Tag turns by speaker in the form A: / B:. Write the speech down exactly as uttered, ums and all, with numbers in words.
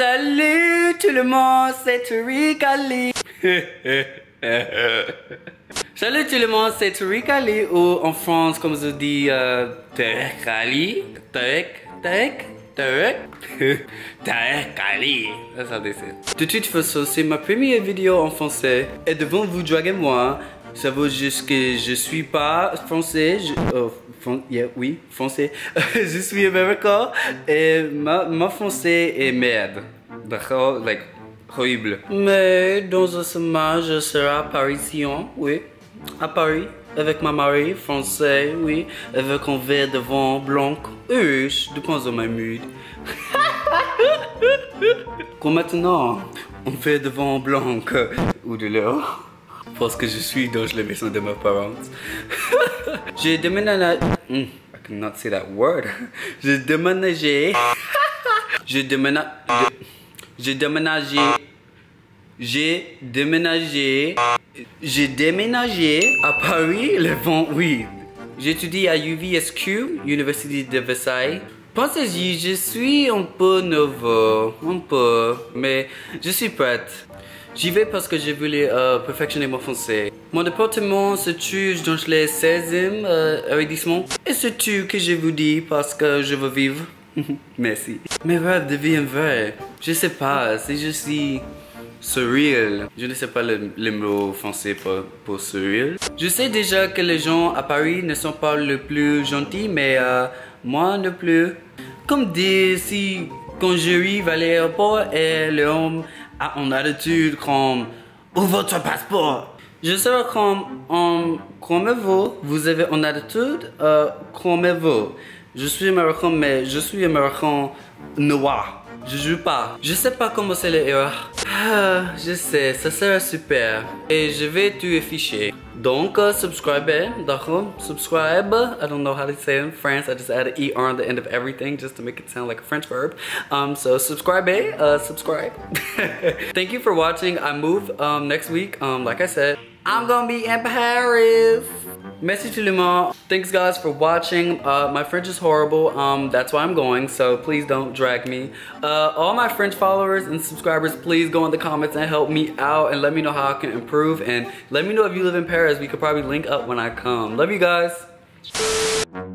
A: Salut tout le monde, c'est Tariq Ali. Salut tout le monde, c'est Tariq Ali, ou en France, comme je dis, euh, Tariq Ali. Tariq, Tariq, Tariq, Tariq Ali. Ça décide. De toute façon, c'est ma première vidéo en français. Et devant vous, draguez moi. Ça veut juste que je suis pas français. Je, oh, fran yeah, oui, français. Je suis américain et ma, ma français est merde. D'accord? Like, horrible. Mais dans un semaine, je serai parisien, oui. À Paris, avec ma mari, français, oui. Avec un verre de vin blanc. Oui, je dépends de ma mood. Comme maintenant, un verre de vin blanc ou de l'eau. Parce que je suis dans la maison de mes parents. J'ai déménagé. Mm, I cannot say that word. J'ai déménagé. J'ai déménagé. J'ai déménagé. J'ai déménagé. J'ai déménagé à Paris le vingt-huit. J'étudie à U V S Q, Université de Versailles. Pensez-y, je suis un peu nouveau, un peu, mais je suis prête. J'y vais parce que j'ai voulu euh, perfectionner mon français. Mon département se trouve dans le seizième euh, arrondissement. Et c'est tout que je vous dis parce que je veux vivre. Merci. Mes rêves deviennent vrais. Je sais pas, c'est juste si surreal. Je ne sais pas le, le mot français pour, pour surreal. Je sais déjà que les gens à Paris ne sont pas les plus gentils, mais euh, moi non plus. Comme dire si quand j'arrive à l'aéroport et l'homme a une attitude comme « Où votre passeport ?» Je serai comme um, « Comment vous? Vous avez une attitude euh, Comment vous? » Je suis américain, mais je suis américain noir. Je joue pas. Je sais pas comment c'est les erreurs. Ah, je sais, ça sera super. Et je vais tout afficher. Donc, uh, subscribe, d'accord? Subscribe. I don't know how to say it in French. I just added E R on the end of everything just to make it sound like a French verb. Um, so subscribe, uh, subscribe. Thank you for watching. I move um, next week. Um, like I said, I'm gonna be in Paris. Merci tout le monde. Thanks guys for watching. Uh, my French is horrible. Um, that's why I'm going. So please don't drag me. Uh, all my French followers and subscribers, please go in the comments and help me out and let me know how I can improve. And let me know if you live in Paris. We could probably link up when I come. Love you guys.